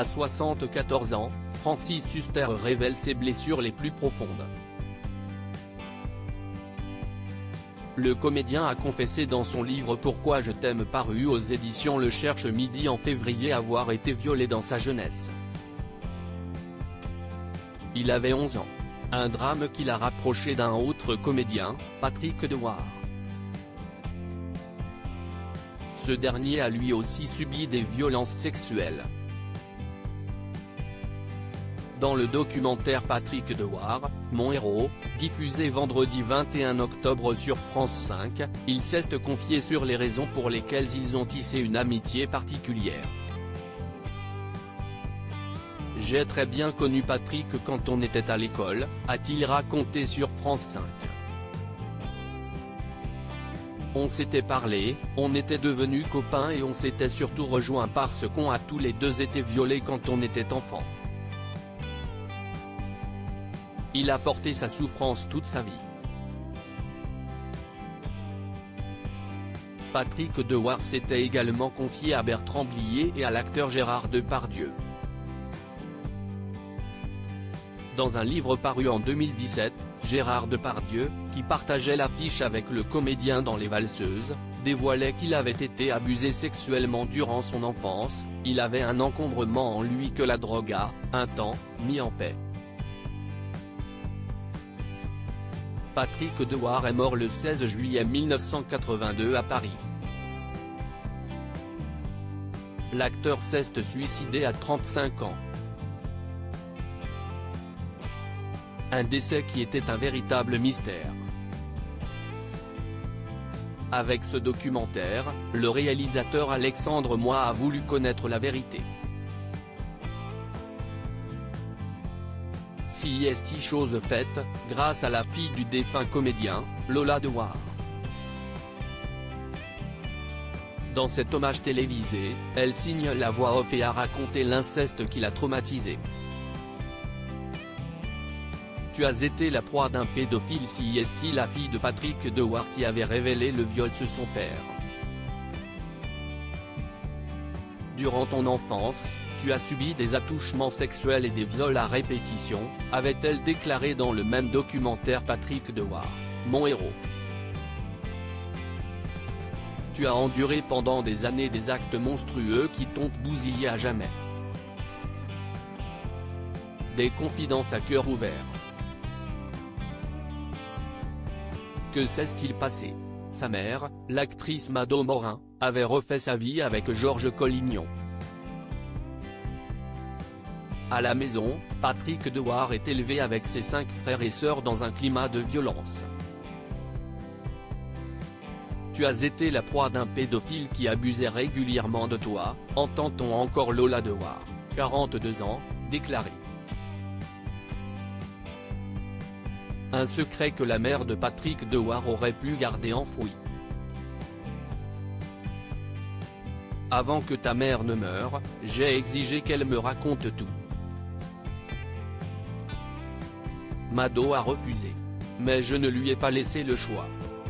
À 74 ans, Francis Huster révèle ses blessures les plus profondes. Le comédien a confessé dans son livre Pourquoi je t'aime paru aux éditions Le Cherche Midi en février avoir été violé dans sa jeunesse. Il avait 11 ans. Un drame qui l'a rapproché d'un autre comédien, Patrick Dewar. Ce dernier a lui aussi subi des violences sexuelles. Dans le documentaire Patrick Dewar, Mon héros, diffusé vendredi 21 octobre sur France 5, il s'est confié sur les raisons pour lesquelles ils ont tissé une amitié particulière. J'ai très bien connu Patrick quand on était à l'école, a-t-il raconté sur France 5. On s'était parlé, on était devenus copains et on s'était surtout rejoints parce qu'on a tous les deux été violés quand on était enfants. Il a porté sa souffrance toute sa vie. Patrick Dewar s'était également confié à Bertrand Blier et à l'acteur Gérard Depardieu. Dans un livre paru en 2017, Gérard Depardieu, qui partageait l'affiche avec le comédien dans Les Valseuses, dévoilait qu'il avait été abusé sexuellement durant son enfance. Il avait un encombrement en lui que la drogue a, un temps, mis en paix. Patrick Dewar est mort le 16 juillet 1982 à Paris. L'acteur s'est suicidé à 35 ans. Un décès qui était un véritable mystère. Avec ce documentaire, le réalisateur Alexandre Moy a voulu connaître la vérité. Si est chose faite, grâce à la fille du défunt comédien, Lola Dewar. Dans cet hommage télévisé, elle signe la voix off et a raconté l'inceste qui l'a traumatisée. Tu as été la proie d'un pédophile, si est la fille de Patrick Dewar qui avait révélé le viol de son père. Durant ton enfance, tu as subi des attouchements sexuels et des viols à répétition, avait-elle déclaré dans le même documentaire Patrick Dewar, Mon héros. Tu as enduré pendant des années des actes monstrueux qui t'ont bousillé à jamais. Des confidences à cœur ouvert. Que s'est-il passé? Sa mère, l'actrice Mado Morin, avait refait sa vie avec Georges Collignon. À la maison, Patrick Dewar est élevé avec ses 5 frères et sœurs dans un climat de violence. Tu as été la proie d'un pédophile qui abusait régulièrement de toi, entend-on encore Lola Dewar, 42 ans, déclarer. Un secret que la mère de Patrick Dewar aurait pu garder enfoui. Avant que ta mère ne meure, j'ai exigé qu'elle me raconte tout. Mado a refusé. Mais je ne lui ai pas laissé le choix.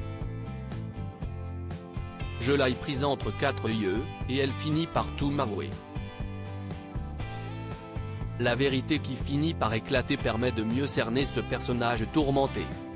Je l'ai prise entre 4 yeux, et elle finit par tout m'avouer. La vérité qui finit par éclater permet de mieux cerner ce personnage tourmenté.